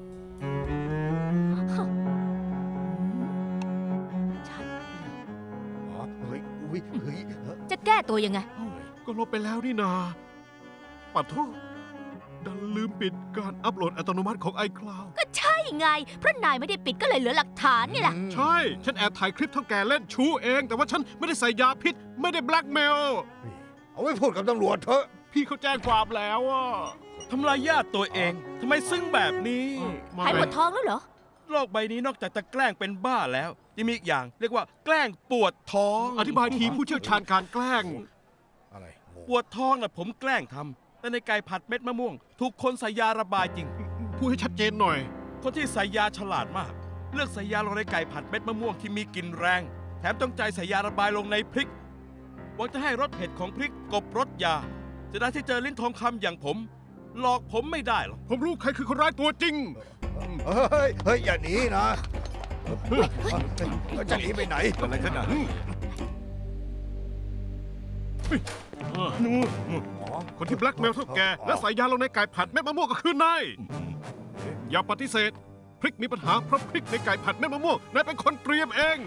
ชัดเลยอ๋อเฮ้ยอุ้ยเฮ้ยเฮ้ยจะแก้ตัวยังไงก็ลบไปแล้วนี่นาปัดโทษดันลืมปิดการอัปโหลดอัตโนมัติของ ไอคลาวก็ใช่ไง เพราะนายไม่ได้ปิดก็เลยเหลือหลักฐานไงล่ะใช่ ฉันแอบถ่ายคลิปเท่าแกเล่นชูเอง แต่ว่าฉันไม่ได้ใส่ยาพิษ ไม่ได้แบล็กเมลเอาไว้พูดกับตำรวจเถอะพี่เขาแจ้งความแล้วอ่ะทำลายญาติตัวเองทำไมซึ้งแบบนี้หายปวดท้องแล้วเหรอโลกใบนี้นอกจากจะแกล้งเป็นบ้าแล้วยังมีอีกอย่างเรียกว่าแกล้งปวดท้องอธิบายทีผู้เชี่ยวชาญการแกล้งอะไรงงปวดท้องน่ะผมแกล้งทำแต่ในไก่ผัดเม็ดมะม่วง ถูกคนใส่ยาระบายจริงพูดให้ชัดเจนหน่อยคนที่ใส่ยาฉลาดมาก เลือกใส่ยาลงในไก่ผัดเม็ดมะม่วงที่มีกลิ่นแรง แถมจงใจใส่ยาระบายลงในพริกหวังจะให้รสเผ็ดของพริกกลบรสยา จะได้ที่เจอลิ้นทองคำอย่างผม หลอกผมไม่ได้หรอกผมรู้ใครคือคนร้ายตัวจริงเฮ้ย เฮ้ย อย่าหนีนะเฮ้ยจะหนีไปไหนอะไรขนาดนั้นคนที่แบล็กเมลเท่าแก และใส่ยาลงในไก่ผัดเม็ดมะม่วงก็คือนาย อย่าปฏิเสธ พริกมีปัญหาเพราะพริกในไก่ผัดเม็ดมะม่วงนายเป็นคนเตรียมเอง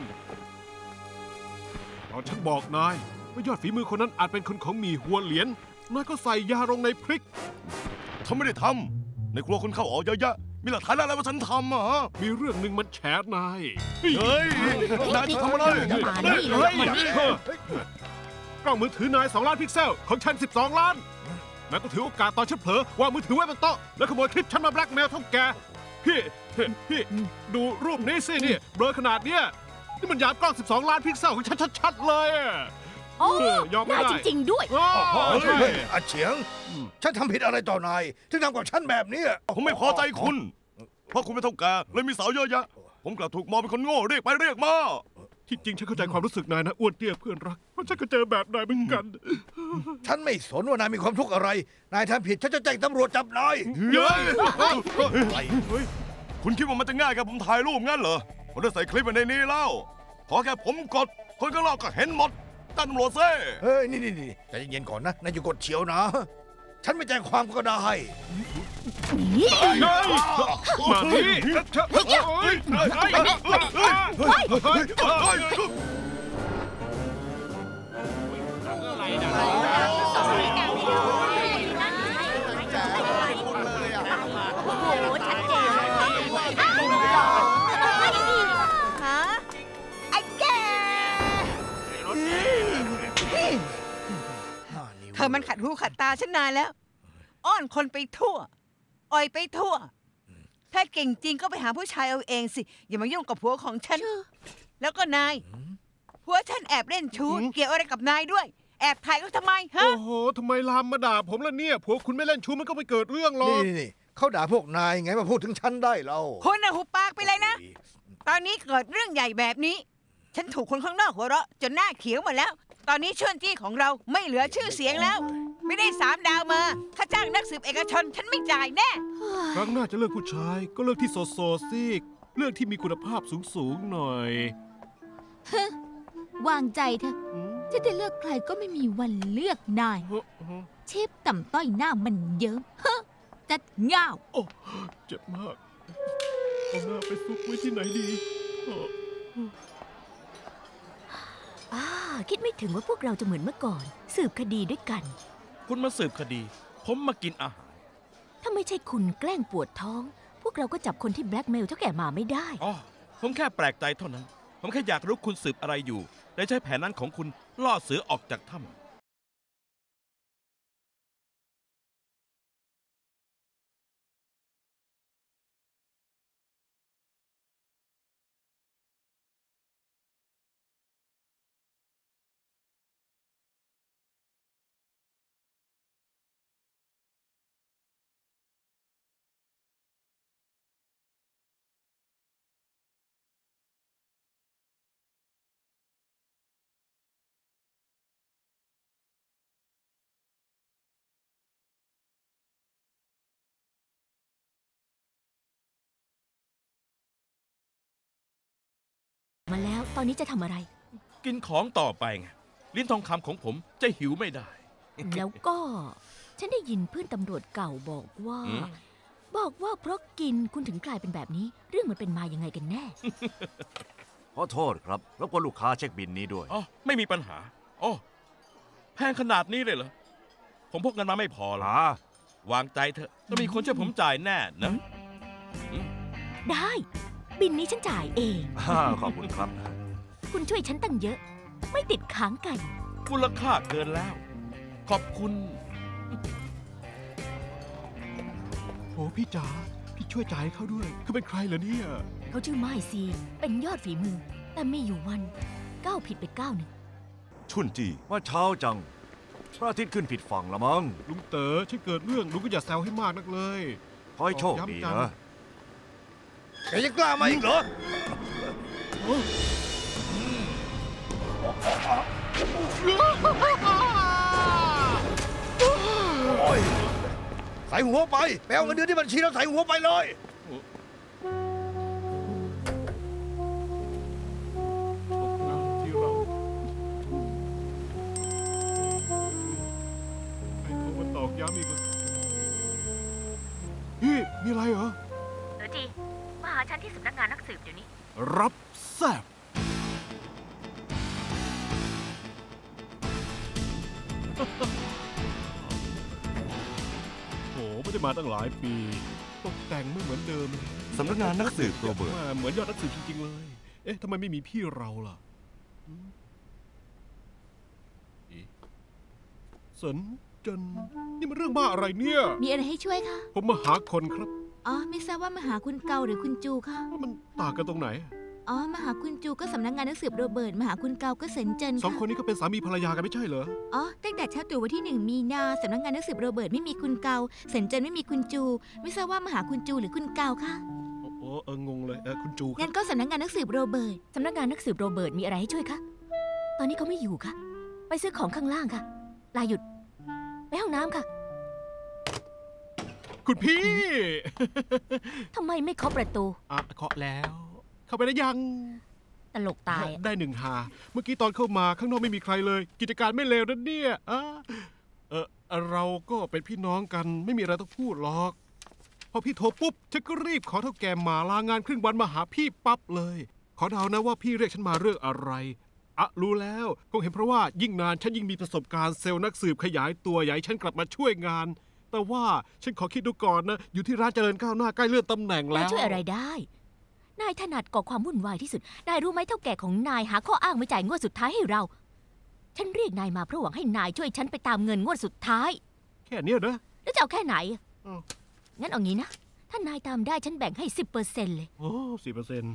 ตอนฉันบอกนายว่ายอดฝีมือคนนั้นอาจเป็นคนของหมีหัวเหรียญนายก็ใส่ยาลงในพริกทำไม่ได้ทำในครัวคนเข้าออกเยอะแยะมีหลักฐานอะไรว่าฉันทำอ่ะฮะมีเรื่องหนึ่งมันแฉนายเฮ้ยนายจะทำอะไรมานี่เลยมานี่กล้องมือถือนายสองล้านพิกเซลของฉันสิบสองล้านนายต้องถือโอกาสตอนฉันเผลอวางมือถือไว้บนโต๊ะแล้วขโมยคลิปฉันมาแบล็กเมลเท่าแกพี่พี่ดูรูปนี้สินี่เบลอขนาดเนี้ยนี่มันยามกล้องสิบสองล้านพิกเซลของฉันชัดๆเลยอะโอ้เออยอมไม่นายได้จริง ๆ ด้วยอ้าวเฮ้ยใช่เฮ้ยอาเฉียง ฉันทำผิดอะไรต่อนาย ถึงทำกับฉันแบบนี้ผมไม่พอใจคุณ เพราะคุณไม่เท่าแกเลยมีสาวเยอะแยะ ผมกลับถูกมองเป็นคนโง่เรียกไปเรียกมาที่จริงฉันเข้าใจความรู้สึกนายนะอ้วนเตี้ยเพื่อนรักเพราะฉันก็เจอแบบนายเหมือนกันฉันไม่สนว่านายมีความทุกข์อะไร นายทำผิดฉันจะแจ้งตำรวจจับนายเฮ้ยไปคุณคิดว่ามันจะง่ายกับผมถ่ายรูปงั้นเหรอ ผมได้ใส่คลิปไว้ในนี้แล้ว ขอแค่ผมกด คนข้างนอกก็เห็นหมดตั้งตำรวจเซ่เฮ้ย นี่นี่นี่ใจเย็นๆก่อนนะ นายอยู่กดเฉียวนะ ฉันไม่แจ้งความก็ได้นี่มาที่เฮ้ยเฮ้ยเฮ้ยเฮ้ยเฮ้ยโอ้โห ชัดเจนฮะ ไอ้แกเธอมันขัดหูขัดตาฉันนานแล้ว อ้อนคนไปทั่ว อ่อยไปทั่ว ถ้าเก่งจริงก็ไปหาผู้ชายเอาเองสิ อย่ามายุ่งกับผัวของฉัน แล้วก็นาย ผัวฉันแอบเล่นชู้ เกี่ยวอะไรกับนายด้วย แอบถ่ายก็ทำไมฮะโอ้โหทำไมลามมาด่าผมล่ะเนี่ยผัวคุณไม่เล่นชู้มันก็ไม่เกิดเรื่องหรอกนี่นี่เขาด่าพวกนายไงมาพูดถึงฉันได้เราคุณน่ะหุบปากไปเลยนะ ตอนนี้เกิดเรื่องใหญ่แบบนี้ ฉันถูกคนข้างนอกหัวเราะจนหน้าเขียวหมดแล้ว ตอนนี้ชวนจี้ของเราไม่เหลือชื่อเสียงแล้ว ไม่ได้สามดาวมา ถ้าจ้างนักสืบเอกชน ฉันไม่จ่ายแน่ครั้งหน้าจะเลือกผู้ชาย ก็เลือกที่โซโซซิกเลือกที่มีคุณภาพสูงๆหน่อยวางใจเถอะจะได้เลือกใครก็ไม่มีวันเลือกนาย เชฟต่ำต้อยหน้ามันเยิ้มฮะจัดง่าวโอ้เจ็บมาก เอาหน้าไปซุกไว้ที่ไหนดีเอออ่า คิดไม่ถึงว่าพวกเราจะเหมือนเมื่อก่อน สืบคดีด้วยกันคุณมาสืบคดี ผมมากินอาหารถ้าไม่ใช่คุณแกล้งปวดท้อง พวกเราก็จับคนที่แบล็กเมลเท่าแก่มาไม่ได้อ๋อ ผมแค่แปลกใจเท่านั้น ผมแค่อยากรู้คุณสืบอะไรอยู่และใช้แผนนั้นของคุณล่อเสือออกจากถ้ำตอนนี้จะทำอะไรกินของต่อไปไงลิ้นทองคำของผมจะหิวไม่ได้แล้วก็ ฉันได้ยินเพื่อนตำรวจเก่าบอกว่าอืมบอกว่าเพราะกินคุณถึงกลายเป็นแบบนี้ เรื่องมันเป็นมายังไงกันแน่ขอโทษครับรบกวนลูกค้าเช็คบินนี้ด้วยอ๋อไม่มีปัญหาอ๋อแพงขนาดนี้เลยเหรอ ผมพกเงินมาไม่พอหรอกหาวางใจเถอะต้องมีคนช่วยผมจ่ายแน่นะได้ บินนี้ฉันจ่ายเองอ่าขอบคุณครับคุณช่วยฉันตั้งเยอะ ไม่ติดค้างกันมูลค่าเกินแล้ว ขอบคุณโอ้พี่จ๋าพี่ช่วยจ่ายให้เขาด้วยเขาเป็นใครเหรอเนี่ยเขาชื่อไม้ซี เป็นยอดฝีมือ แต่มีอยู่วันก้าวผิดไปก้าวหนึ่งชุนจีว่าเช้าจังพระอาทิตย์ขึ้นผิดฝั่งละมั้งลุงเต๋อฉันเกิดเรื่องลุงก็อย่าแซวให้มากนักเลยขอให้โชคดีนะแกยังกล้ามาอีกเหรอ โอ้ยใส่หัวไปไปเอาเงินเดือนที่บัญชีแล้วใส่หัวไปเลยที่เราให้เขามาตอกย้ำอีกเลยพี่มีอะไรเหรอเออจีมาหาฉันที่สำนักงานนักสืบเดี๋ยวนี้รับแซ่บโหไม่ได้มาตั้งหลายปีตกแต่งไม่เหมือนเดิมสำนักงานนักสืบโรเบิร์ตว่าเหมือนยอดนักสืบจริงๆเลย เอ๊ะทำไมไม่มีพี่เราล่ะหืมอีสนจนนี่มันเรื่องบ้าอะไรเนี่ยมีอะไรให้ช่วยคะผมมาหาคนครับอ๋อ ไม่ทราบว่ามาหาคุณเกาหรือคุณจูคะมันต่างกันตรงไหนอ๋อ มาหาคุณจูก็สำนักงานนักสืบโรเบิร์ต มาหาคุณเกาก็เซนเจินสองค่ะคนนี้ก็เป็นสามีภรรยากันไม่ใช่เหรออ๋อ ตั้งแต่เช้าตรู่วันที่หนึ่งมีนาสำนักงานนักสืบโรเบิร์ตไม่มีคุณเกาเซนเจินไม่มีคุณจู ไม่ทราบว่ามาหาคุณจูหรือคุณเกาคะโอ้โหเอองงเลยเออคุณจูครังั้บนก็สำนักงานนักสืบโรเบิร์ตสำนักงานนักสืบโรเบิร์ตมีอะไรให้ช่วยคะ ตอนนี้เขาไม่อยู่ค่ะ ไปซื้อของข้างล่างค่ะ ลาหยุด ไปห้องน้ำค่ะคุณพี่ทำไมไม่เคาะประตูอ่ะเคาะแล้ว เข้าไปได้ยังตลกตายอะได้หนึ่งหา เมื่อกี้ตอนเข้ามาข้างนอกไม่มีใครเลย กิจการไม่เลวนั่นเนี่ยอ่ะเออเราก็เป็นพี่น้องกันไม่มีอะไรต้องพูดหรอก พอพี่โทรปุ๊บฉันก็รีบขอเท่าแก่มาลางานครึ่งวันมาหาพี่ปั๊บเลย ขอเดานะว่าพี่เรียกฉันมาเรื่องอะไรอะรู้แล้วคงเห็นเพราะว่ายิ่งนานฉันยิ่งมีประสบการณ์เซลล์นักสืบขยายตัวใหญ่ฉันกลับมาช่วยงาน แต่ว่าฉันขอคิดดูก่อนนะอยู่ที่ร้านเจริญก้าวหน้าใกล้เลื่อนตำแหน่งแล้นายว ช่วยอะไรได้ นายถนัดก่อความวุ่นวายที่สุด นายรู้ไหมเท่าแก่ของนายหาข้ออ้างไม่จ่ายงวดสุดท้ายให้เรา ฉันเรียกนายมาเพราะหวังให้นายช่วยฉันไปตามเงินงวดสุดท้ายแค่เนี้ยนะแล้วจะเอาแค่ไหนอ้าวงั้นเอางี้นะ ถ้านายตามได้ฉันแบ่งให้สิบเปอร์เซ็นต์เลยโอ้สี่เปอร์เซ็นต์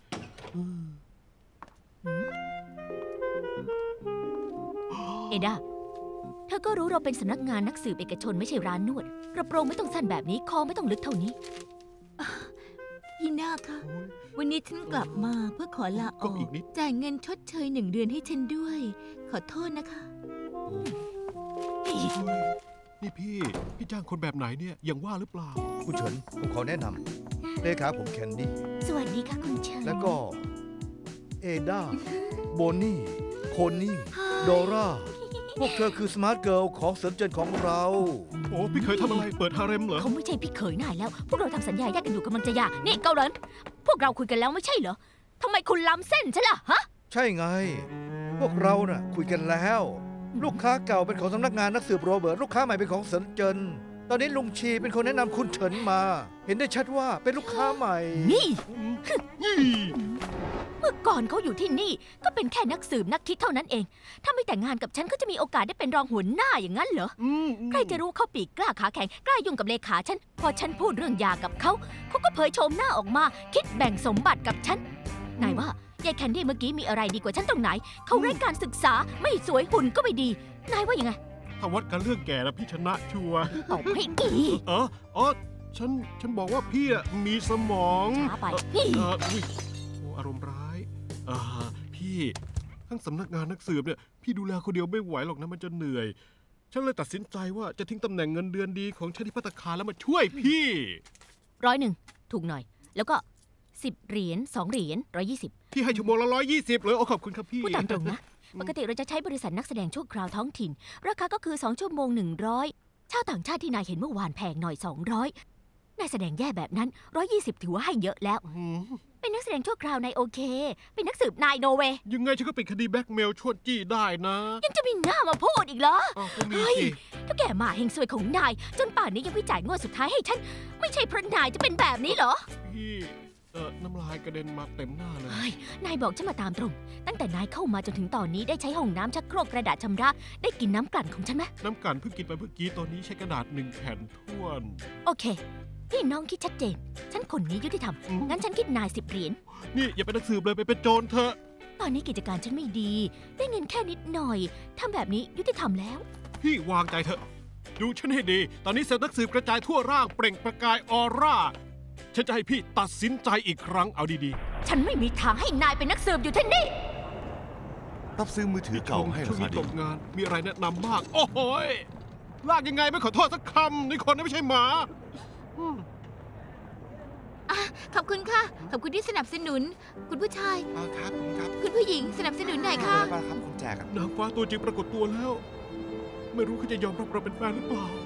เอดาเธอก็รู้เราเป็นสำนักงานนักสืบเอกชนไม่ใช่ร้านนวด กระโปรงไม่ต้องสั้นแบบนี้ คอไม่ต้องลึกเท่านี้พี่นาคคะวันนี้ฉันกลับมาเพื่อขอลาอก็อกอีกนิดจ่ายเงินชดเชยหนึ่งเดือนให้ฉันด้วย ขอโทษนะคะเฮ้ยนี่พี่ พี่จ้างคนแบบไหนเนี่ยยังว่าหรือเปล่าคุณเฉินผมขอแนะนำเลขาผมแคนดี้สวัสดีค่ะคุณเชิญแล้วก็ เอด้า โบนี่ โคนี่ โดรา พวกเธอคือสมาร์ทเกิร์ลของเสริมเจนของเราโอ้พี่เคยทำอะไรเปิดฮาเร็มเหรอเขาไม่ใช่พี่เขยนายแล้ว พวกเราทำสัญญาแยกกันอยู่กำลังจะหย่านี่เกาหลินพวกเราคุยกันแล้วไม่ใช่เหรอทำไมคุณล้ำเส้นฉันล่ะฮะใช่ไง พวกเราน่ะคุยกันแล้ว ลูกค้าเก่าเป็นของสำนักงานนักสืบโรเบิร์ตลูกค้าใหม่เป็นของเสินเจิน ตอนนี้ลุงชีเป็นคนแนะนำคุณเฉินมา เห็นได้ชัดว่าเป็นลูกค้าใหม่นี่นี่เมื่อก่อนเขาอยู่ที่นี่ ก็เป็นแค่นักสืบนักคิดเท่านั้นเอง ถ้าไม่แต่งงานกับฉันก็จะมีโอกาสได้เป็นรองหัวหน้าอย่างนั้นเหรออืมใครจะรู้เขาปีกกล้าขาแข็งกล้ายุ่งกับเลขาฉัน พอฉันพูดเรื่องหย่ากับเขาเขาก็เผยโฉมหน้าออกมา คิดแบ่งสมบัติกับฉันนายว่ายายแคนดี้เมื่อกี้มีอะไรดีกว่าฉันตรงไหน เขาไร้การศึกษาไม่สวยหุ่นก็ไม่ดีนายว่ายังไงถ้าวัดกันเรื่องแก่แล้วพี่ชนะชัวร์ตอบให้อีเอออ๋อฉันฉันบอกว่าพี่อะมีสมองช้าไปเออเอออุ๊ยโอ้อารมณ์ร้ายอ่าพี่ทั้งสำนักงานนักสืบเนี่ยพี่ดูแลคนเดียวไม่ไหวหรอกนะมันจะเหนื่อย ฉันเลยตัดสินใจว่าจะทิ้งตำแหน่งเงินเดือนดีของฉันที่ภัตตาคารแล้วมาช่วยพี่ร้อยหนึ่งถูกหน่อย แล้วก็สิบเหรียญสองเหรียญร้อยยี่สิบพี่ให้ชั่วโมงละร้อยยี่สิบเลยโอ้ขอบคุณครับพี่พูดตามตรงนะ ปกติเราจะใช้บริษัทนักแสดงชั่วคราวท้องถิ่น ราคาก็คือสองชั่วโมงหนึ่งร้อยชาวต่างชาติที่นายเห็นเมื่อวานแพงหน่อยสองร้อยนายแสดงแย่แบบนั้นร้อยยี่สิบถือว่าให้เยอะแล้ว เป็นนักแสดงชั่วคราวนายโอเค เป็นนักสืบนายโนเวย์ยังไงฉันก็เป็นคดีแบล็กเมลชวนจี้ได้นะยังจะมีหน้ามาพูดอีกเหรออ้าวก็มีเฮ้ยสิถ้าแกมาเฮงซวยของนาย จนป่านนี้ยังไม่จ่ายงวดสุดท้ายให้ฉัน ไม่ใช่เพราะนายจะเป็นแบบนี้เหรอพี่เออน้ำลายกระเด็นมาเต็มหน้าเลยเฮ้ย นายบอกฉันมาตามตรง ตั้งแต่นายเข้ามาจนถึงตอนนี้ได้ใช้ห้องน้ำชักโครกกระดาษชำระ ได้กินน้ำกลั่นของฉันไหมน้ำกันเพิ่งกินไปเมื่อกี้ตอนนี้ใช้กระดาษหนึ่งแผ่นท้วนโอเค พี่น้องคิดชัดเจน ฉันคนนี้ยุติธรรมอืมงั้นฉันคิดนายสิบเหรียญนี่อย่าเป็นนักสืบเลยไปเป็นโจรเถอะตอนนี้กิจการฉันไม่ดี ได้เงินแค่นิดหน่อยทำแบบนี้ยุติธรรมแล้วพี่วางใจเถอะ ดูฉันให้ดี ตอนนี้เซลล์นักสืบกระจายทั่วร่างเปล่งประกายออร่า ฉันจะให้พี่ตัดสินใจอีกครั้งเอาดีฉันไม่มีทางให้นายเป็นนักสืบอยู่ที่นี่รับซื้อมือถือๆเก่าให้ช่ราวงคานี้ดีตกงานมีอะไรแนะนำบ้าง โอ้โหยลากยังไงไม่ขอโทษสักคำนี่คนนะไม่ใช่หมาอืมขอบคุณค่ะ ขอบคุณที่สนับสนุน คุณผู้ชายครับผมครับคุณผู้หญิงสนับสนุนหน่อยค่ะบ้าครับคุณแจกอะนางฟ้าตัวจริงปรากฏตัวแล้ว ไม่รู้เขาจะยอมรับเราเป็นแฟนหรือเปล่า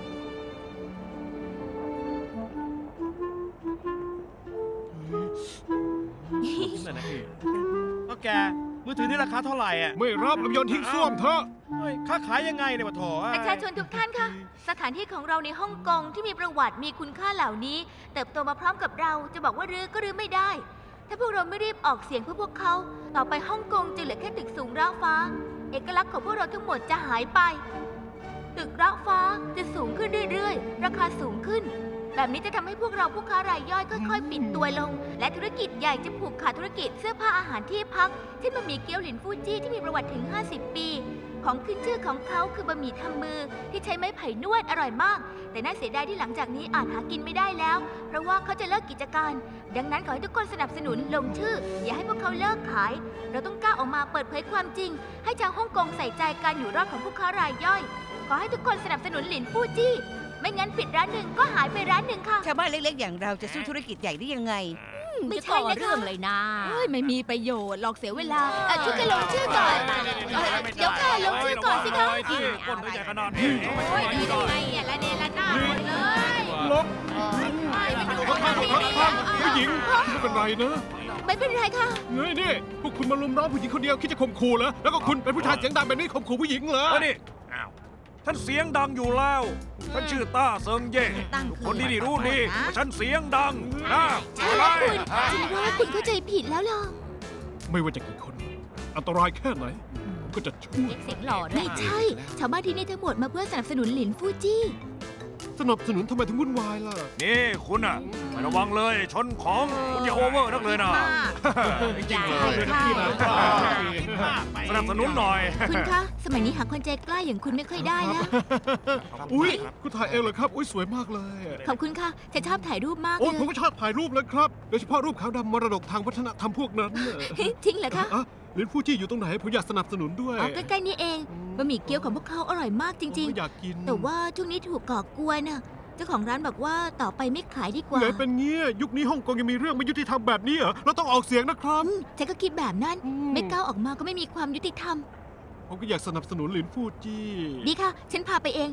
นั่นนะพี่ก็แกมือถือนี่ราคาเท่าไหร่อ่ะไม่รับลำยนทิ้งส้วมเถอะเฮ้ยค้าขายยังไงเนี่ยปะโถประชาชนทุกท่านค่ะ สถานที่ของเราในฮ่องกงที่มีประวัติมีคุณค่าเหล่านี้ เติบโตมาพร้อมกับเราจะบอกว่ารื้อก็รื้อไม่ได้ ถ้าพวกเราไม่รีบออกเสียงเพื่อพวกเขา ต่อไปฮ่องกงจะเหลือแค่ตึกสูงระฟ้า เอกลักษณ์ของพวกเราทั้งหมดจะหายไป ตึกระฟ้าจะสูงขึ้นเรื่อยๆ ราคาสูงขึ้น แบบนี้จะทำให้พวกเราผู้ค้ารายย่อยค่อยๆ ปิดตัวลง และธุรกิจใหญ่จะผูกขาดธุรกิจเสื้อผ้าอาหารที่พักเช่นบะหมี่เกี๊ยวหลินฟูจี้ที่มีประวัติถึง ห้าสิบ ปี ของขึ้นชื่อของเขาคือบะหมี่ทำมือที่ใช้ไม้ไผ่นวดอร่อยมาก แต่น่าเสียดายที่หลังจากนี้อาจหากินไม่ได้แล้ว เพราะว่าเขาจะเลิกกิจการ ดังนั้นขอให้ทุกคนสนับสนุนลงชื่อ อย่าให้พวกเขาเลิกขาย เราต้องกล้าออกมาเปิดเผยความจริง ให้ชาวฮ่องกงใส่ใจการอยู่รอดของผู้ค้ารายย่อย ขอให้ทุกคนสนับสนุนหลินฟูจี้ ไม่งั้นปิดร้านหนึ่งก็หายไปร้านหนึ่งค่ะชาวบ้านเล็กๆ อย่างเราจะสู้ธุรกิจใหญ่ได้ยังไงไม่จะใช่ก่อนะคะเรื่องเลยนะเฮ้ยไม่มีประโยชน์หลอกเสียเวลาเอ่อช่วยกันลงชื่อก่อนเอ่อเดี๋ยวค่ะลงชื่อก่อนสิคะคนไม่ใหญ่ขนาดนี้โอ้ยดียังไงอ่ะละเนระนาดหมดเลยลบไปดูขอคนโทษนี้ขอโทษผู้หญิงไม่เป็นไรนะไม่เป็นไรค่ะเฮ้ยนี่พวกคุณมาลุมล้อมผู้หญิงคนเดียวคิดจะข่มขู่เหรอแล้วก็คุณเป็นผู้ชายเสียงดังแบบนี้ข่มขู่ผู้หญิงเหรอเอ้ยนี่อ้าวฉันเสียงดังอยู่แล้วฉันชื่อต้าเซิงเย่ทุกคนที่นี่รู้ดีว่าฉันเสียงดังนะใช่อะไรคุณฉันว่าคุณเข้าใจผิดแล้วล่ะไม่ว่าจะกี่คน อันตรายแค่ไหน ก็จะช่วยเสียงหล่อด้วไม่ยใช่ ชาวบ้านที่นี่ทั้งหมดมาเพื่อสนับสนุนหลินฟูจี้สนับสนุนทำไมถึงวุ่นวายล่ะนี่คุณอ่ะไม่ระวังเลยชนของคุณอย่าโอเวอร์นักเลยนะจริงๆเลยใช่สนับสนุนหน่อยคุณคะ สมัยนี้หาคนใจกล้าอย่างคุณไม่ค่อยได้แล้วอุ้ยคุณถ่ายเองเหรอครับ อุ้ยสวยมากเลยขอบคุณค่ะฉันชอบถ่ายรูปมากโอ้เลยผมก็ชอบถ่ายรูปเลยครับ โดยเฉพาะรูปขาวดำมรดกทางวัฒนธรรมพวกนั้นน่ะจริงเหรอคะอ่ะหลินฟูจี้อยู่ตรงไหนผมอยากสนับสนุนด้วยอ๋อใกล้ๆนี่เองบะหมี่เกี๊ยวของพวกเขาอร่อยมากจริงไม่อยากกินๆ แต่ว่าช่วงนี้ถูกก่อกวนน่ะ เจ้าของร้านบอกว่าต่อไปไม่ขายดีกว่าไงเป็นเงี้ยยุคนี้ฮ่องกงยังมีเรื่องไม่ยุติธรรมแบบนี้เหรอเราต้องออกเสียงนะครับอืมฉันก็คิดแบบนั้นอืมไม่ก้าวออกมาก็ไม่มีความยุติธรรมผมก็อยากสนับสนุนหลินฟูจี้ดีค่ะ ฉันพาไปเอง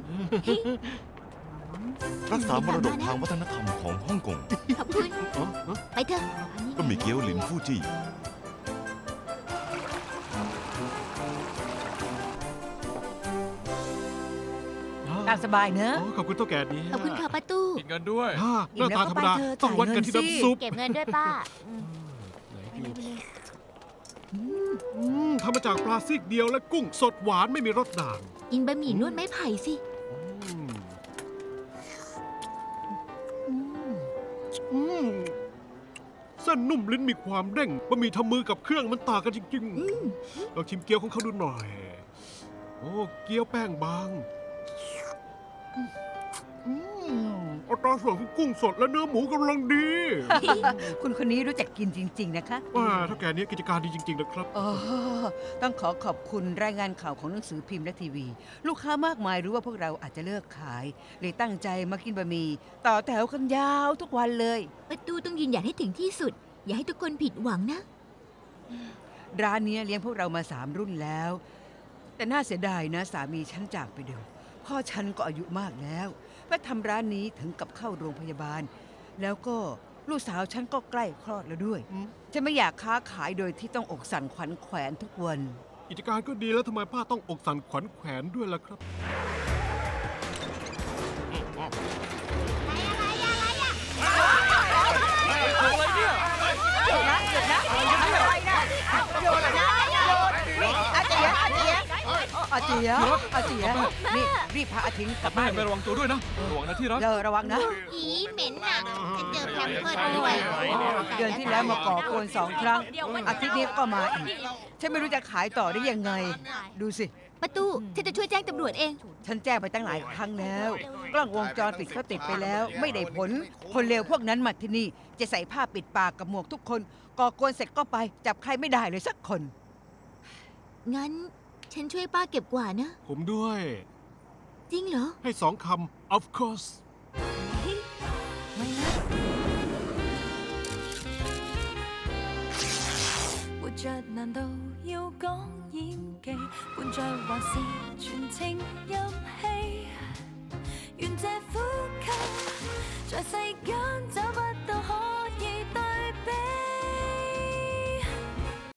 รักษามรดกทางวัฒนธรรมของฮ่องกงขอบคุณอ๋ออ๋อไปเถอะบะหมี่เกี๊ยวหลินฟูจี้ตามสบายเนอะอ๋อขอบคุณเท่าแก่นี้ขอบคุณค่ะป้าตู้กินเงินด้วยอ่าหน้าตาธรรมดาอิ่มแล้วก็ไปเถอะต้องวัดกันที่จ่ายเงินสิน้ำซุปเก็บเงินด้วยป้าอืมทำมาจากปลาซีกเดียวและกุ้งสดหวานไม่มีรสด่างกินบะหมี่นวดไม้ไผ่สิอืมอืมเส้นนุ่มลิ้นมีความเด้งบะหมี่ทำมือกับเครื่องมันต่างกันจริงๆลองชิมเกี๊ยวของเขาดูหน่อย โอ้เกี๊ยวแป้งบางอืมอัตราส่วนของกุ้งสดและเนื้อหมูกำลังดีคุณคนนี้รู้จักกินจริง ๆ นะคะว่าเท่าแก่นี้กิจการดีจริงๆนะครับอ๋อต้องขอขอบคุณรายงานข่าวของหนังสือพิมพ์และทีวี ลูกค้ามากมายรู้ว่าพวกเราอาจจะเลิกขาย เลยตั้งใจมากินบะหมี่ต่อแถวกันยาวทุกวันเลยป้าตู้ต้องยืนหยัดให้ถึงที่สุดอย่าให้ทุกคนผิดหวังนะร้านนี้เลี้ยงพวกเรามาสามรุ่นแล้ว แต่น่าเสียดายนะสามีฉันจากไปเร็วพ่อฉันก็อายุมากแล้วเพื่อทำร้านนี้ถึงกับเข้าโรงพยาบาล แล้วก็ลูกสาวฉันก็ใกล้คลอดแล้วด้วยฉันไม่อยากค้าขายโดยที่ต้องอกสั่นขวัญแขวนทุกวันกิจการก็ดีแล้วทำไมป้าต้องอกสั่นขวัญแขวนด้วยล่ะครับอะไรเนี่ยหยุดนะหยุดนะหยุดนะหยุดนะนี่อาเจียอาเจียอาเจียอาเจียนี่รีบพาอาทิงกลับแม่บ้านไประวังตัวด้วยนะระวังนะที่รักเออระวังนะอีเหม็นน่ะฉันเจอแพมเพิร์ดด้วยเดือนที่แล้วมาก่อกวนสองครั้งอาทิตย์นี้ก็มาอีกฉันไม่รู้จะขายต่อได้ยังไงดูสิประตูฉันจะช่วยแจ้งตำรวจเองฉันแจ้งไปตั้งหลายครั้งแล้ว กล้องวงจรปิดก็ติดไปแล้ว ไม่ได้ผล คนเลวพวกนั้นมาที่นี่ จะใส่ผ้าปิดปากกับหมวกทุกคนก่อกวนเสร็จก็ไป จับใครไม่ได้เลยสักคนงั้นฉันช่วยป้าเก็บกวาดนะผมด้วยจริงเหรอให้สองคำ of course 活着難道要講演技，伴着還是全情入戲，願這呼吸在世間